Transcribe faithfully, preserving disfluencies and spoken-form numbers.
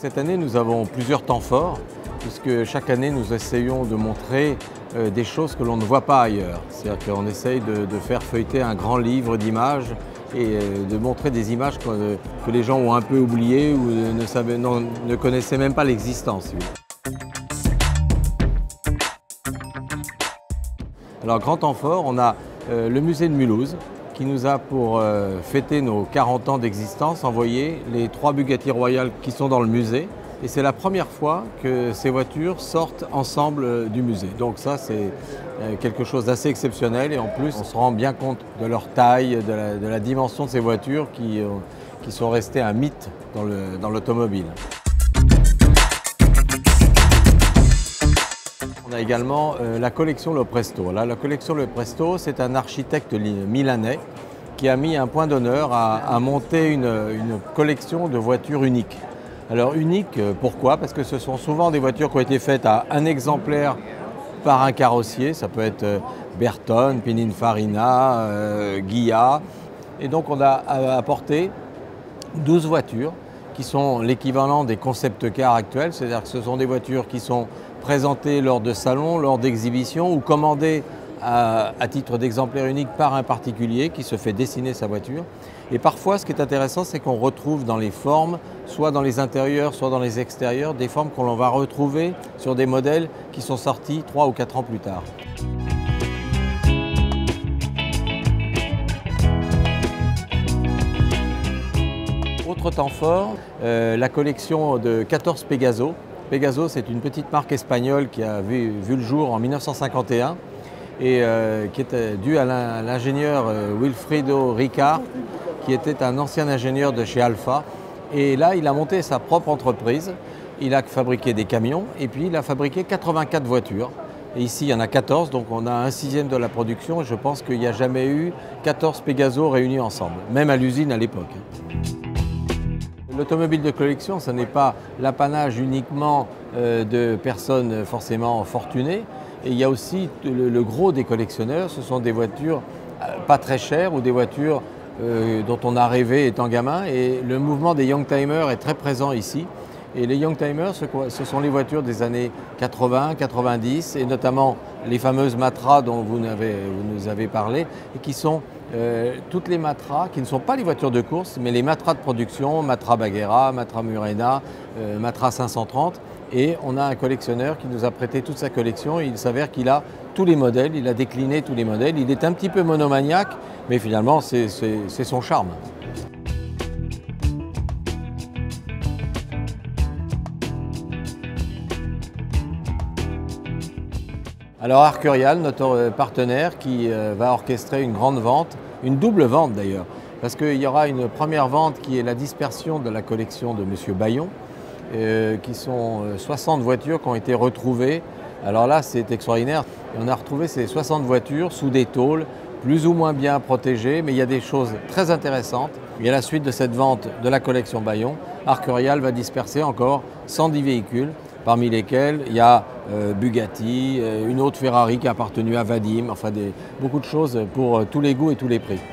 Cette année, nous avons plusieurs temps forts, puisque chaque année, nous essayons de montrer euh, des choses que l'on ne voit pas ailleurs. C'est-à-dire qu'on essaye de, de faire feuilleter un grand livre d'images et euh, de montrer des images que, que les gens ont un peu oubliées ou ne, savaient, non, ne connaissaient même pas l'existence. Alors, grand temps fort, on a euh, le musée de Mulhouse, qui nous a, pour euh, fêter nos quarante ans d'existence, envoyé les trois Bugatti Royale qui sont dans le musée. Et c'est la première fois que ces voitures sortent ensemble euh, du musée. Donc ça, c'est euh, quelque chose d'assez exceptionnel. Et en plus, on se rend bien compte de leur taille, de la, de la dimension de ces voitures qui, euh, qui sont restées un mythe dans l'automobile. On a également euh, la collection Le Presto. Là, la collection Le Presto, c'est un architecte milanais qui a mis un point d'honneur à, à monter une, une collection de voitures uniques. Alors uniques, pourquoi? Parce que ce sont souvent des voitures qui ont été faites à un exemplaire par un carrossier. Ça peut être Bertone, Pininfarina, euh, Ghia. Et donc on a apporté douze voitures qui sont l'équivalent des concept cars actuels. C'est-à-dire que ce sont des voitures qui sont présentées lors de salons, lors d'exhibitions ou commandées à, à titre d'exemplaire unique par un particulier qui se fait dessiner sa voiture. Et parfois, ce qui est intéressant, c'est qu'on retrouve dans les formes, soit dans les intérieurs, soit dans les extérieurs, des formes qu'on va retrouver sur des modèles qui sont sortis trois ou quatre ans plus tard. Autre temps fort, euh, la collection de quatorze Pegaso. Pegaso, c'est une petite marque espagnole qui a vu, vu le jour en mille neuf cent cinquante et un et euh, qui était due à l'ingénieur euh, Wilfrido Ricard, qui était un ancien ingénieur de chez Alfa. Et là, il a monté sa propre entreprise. Il a fabriqué des camions et puis il a fabriqué quatre-vingt-quatre voitures. Et ici, il y en a quatorze, donc on a un sixième de la production. Et je pense qu'il n'y a jamais eu quatorze Pegaso réunis ensemble, même à l'usine à l'époque. L'automobile de collection, ce n'est pas l'apanage uniquement euh, de personnes forcément fortunées. Et il y a aussi le, le gros des collectionneurs, ce sont des voitures euh, pas très chères ou des voitures euh, dont on a rêvé étant gamin. Et le mouvement des Youngtimers est très présent ici. Et les Youngtimers, ce, ce sont les voitures des années quatre-vingts, quatre-vingt-dix et notamment les fameuses Matra dont vous, avez, vous nous avez parlé et qui sont euh, toutes les Matra qui ne sont pas les voitures de course mais les Matra de production, Matra Baghera, Matra Murena, euh, Matra cinq cent trente. Et on a un collectionneur qui nous a prêté toute sa collection. Il s'avère qu'il a tous les modèles, il a décliné tous les modèles. Il est un petit peu monomaniaque, mais finalement c'est son charme. Alors Arcurial, notre partenaire, qui va orchestrer une grande vente, une double vente d'ailleurs, parce qu'il y aura une première vente qui est la dispersion de la collection de Monsieur Bayon, euh, qui sont soixante voitures qui ont été retrouvées. Alors là, c'est extraordinaire. On a retrouvé ces soixante voitures sous des tôles, plus ou moins bien protégées, mais il y a des choses très intéressantes. Et à la suite de cette vente de la collection Bayon, Arcurial va disperser encore cent dix véhicules, parmi lesquels il y a euh, Bugatti, euh, une autre Ferrari qui a appartenu à Vadim, enfin des, beaucoup de choses pour euh, tous les goûts et tous les prix.